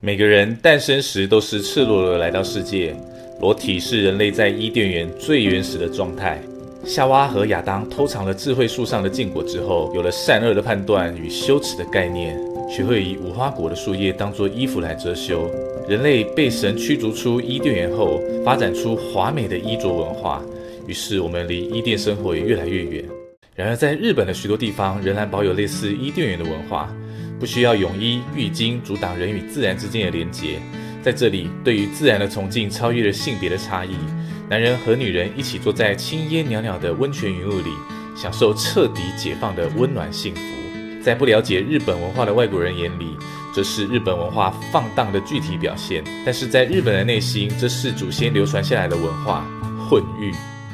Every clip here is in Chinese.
每个人诞生时都是赤裸裸来到世界，裸体是人类在伊甸园最原始的状态。夏娃和亚当偷尝了智慧树上的禁果之后，有了善恶的判断与羞耻的概念，学会以无花果的树叶当作衣服来遮羞。人类被神驱逐出伊甸园后，发展出华美的衣着文化，于是我们离伊甸生活也越来越远。然而在日本的许多地方仍然保有类似伊甸园的文化，不需要泳衣、浴巾阻挡人与自然之间的连结。在这里，对于自然的崇敬超越了性别的差异。男人和女人一起坐在青烟袅袅的温泉云雾里，享受彻底解放的温暖幸福。在不了解日本文化的外国人眼里，这是日本文化放荡的具体表现；但是在日本的内心，这是祖先流传下来的文化——混浴。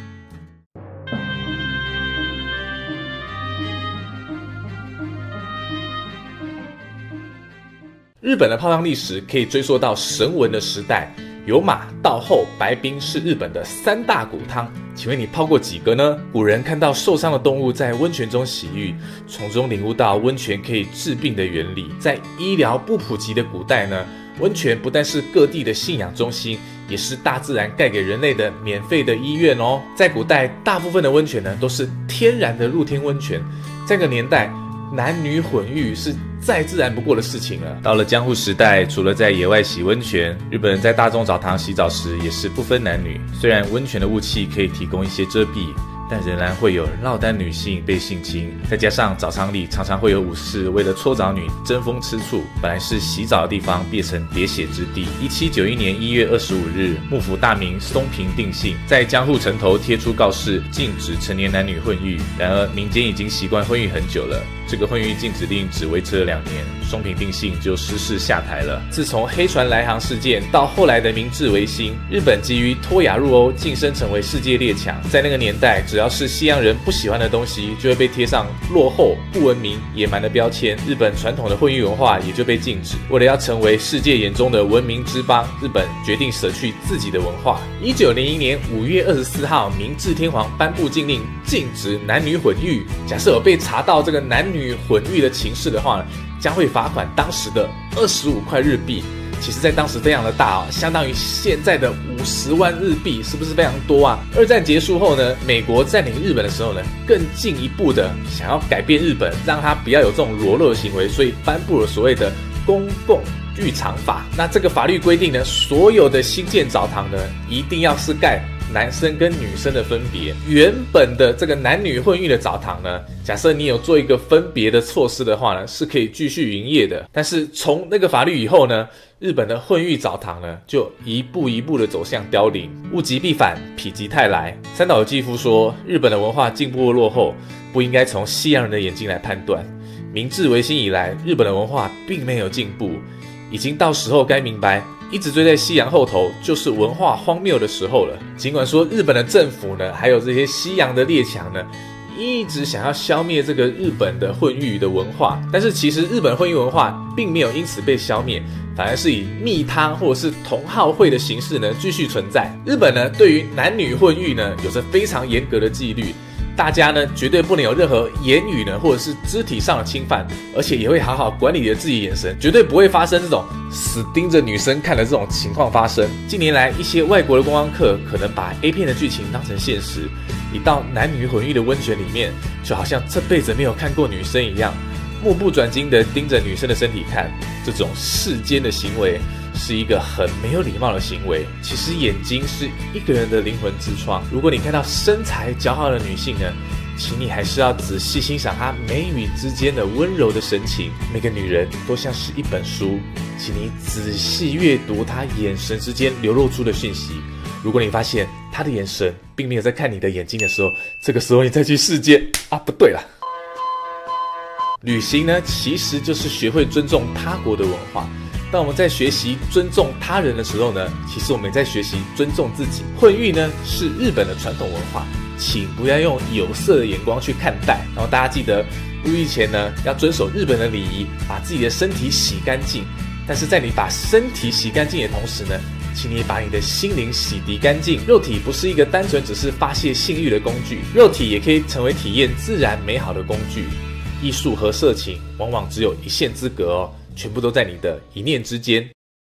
日本的泡汤历史可以追溯到绳文的时代，有马、稻后、白冰是日本的三大古汤。请问你泡过几个呢？古人看到受伤的动物在温泉中洗浴，从中领悟到温泉可以治病的原理。在医疗不普及的古代呢，温泉不但是各地的信仰中心，也是大自然盖给人类的免费的医院哦。在古代，大部分的温泉呢都是天然的露天温泉，这个年代男女混浴是再自然不过的事情了。到了江户时代，除了在野外洗温泉，日本人在大众澡堂洗澡时也是不分男女。虽然温泉的雾气可以提供一些遮蔽，但仍然会有落单女性被性侵，再加上澡堂里常常会有武士为了搓澡女争风吃醋，本来是洗澡的地方变成喋血之地。1791年1月25日，幕府大名松平定信在江户城头贴出告示，禁止成年男女混浴。然而民间已经习惯混浴很久了，这个混浴禁止令只维持了2年，松平定信就失势下台了。自从黑船来航事件到后来的明治维新，日本急于脱亚入欧，晋升成为世界列强。在那个年代，只要是西洋人不喜欢的东西，就会被贴上落后、不文明、野蛮的标签，日本传统的混浴文化也就被禁止。为了要成为世界眼中的文明之邦，日本决定舍去自己的文化。1901年5月24号，明治天皇颁布禁令，禁止男女混浴。假设有被查到这个男女混浴的情事的话呢，将会罚款当时的25块日币。其实在当时非常的大哦，相当于现在的50万日币，是不是非常多啊？二战结束后呢，美国占领日本的时候呢，更进一步的想要改变日本，让它不要有这种裸露的行为，所以颁布了所谓的公共浴场法。那这个法律规定呢，所有的新建澡堂呢，一定要是盖男生跟女生的分别。原本的这个男女混浴的澡堂呢，假设你有做一个分别的措施的话呢，是可以继续营业的。但是从那个法律以后呢，日本的混浴澡堂呢，就一步一步的走向凋零。物极必反，否极泰来。三岛由纪夫说，日本的文化进步或落后，不应该从西洋人的眼睛来判断。明治维新以来，日本的文化并没有进步，已经到时候该明白，一直追在西洋后头就是文化荒谬的时候了。尽管说日本的政府呢，还有这些西洋的列强呢，一直想要消灭这个日本的混浴的文化，但是其实日本混浴文化并没有因此被消灭，反而是以蜜汤或者是同好会的形式呢继续存在。日本呢对于男女混浴呢有着非常严格的纪律，大家呢绝对不能有任何言语呢或者是肢体上的侵犯，而且也会好好管理着自己的眼神，绝对不会发生这种死盯着女生看的这种情况发生。近年来一些外国的观光客可能把 A 片的剧情当成现实，一到男女混浴的温泉里面，就好像这辈子没有看过女生一样，目不转睛地盯着女生的身体看。这种世间的行为是一个很没有礼貌的行为。其实眼睛是一个人的灵魂之窗，如果你看到身材姣好的女性呢，请你还是要仔细欣赏她眉宇之间的温柔的神情。每个女人都像是一本书，请你仔细阅读她眼神之间流露出的讯息。如果你发现她的眼神并没有在看你的眼睛的时候，这个时候你再去世界不对了。旅行呢，其实就是学会尊重他国的文化。当我们在学习尊重他人的时候呢，其实我们也在学习尊重自己。混浴呢是日本的传统文化，请不要用有色的眼光去看待。然后大家记得入浴前呢要遵守日本的礼仪，把自己的身体洗干净。但是在你把身体洗干净的同时呢，请你把你的心灵洗涤干净。肉体不是一个单纯只是发泄性欲的工具，肉体也可以成为体验自然美好的工具。艺术和色情往往只有一线之隔哦，全部都在你的一念之间。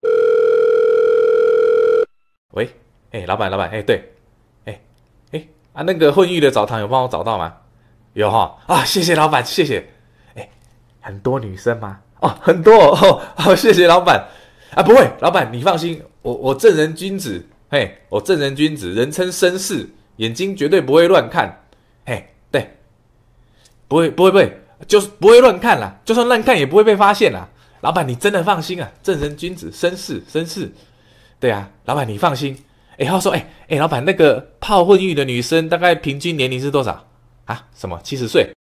喂，老板，对，那个混浴的澡堂有帮我找到吗？有哈，谢谢老板，谢谢。很多女生吗？很多哦，好，谢谢老板。不会，老板你放心，我正人君子，我正人君子，人称绅士，眼睛绝对不会乱看，对，不会，就是不会乱看啦，就算乱看也不会被发现啦。老板你真的放心啊，正人君子，绅士，对啊，老板你放心。他说，老板那个泡混浴的女生大概平均年龄是多少啊？什么70岁？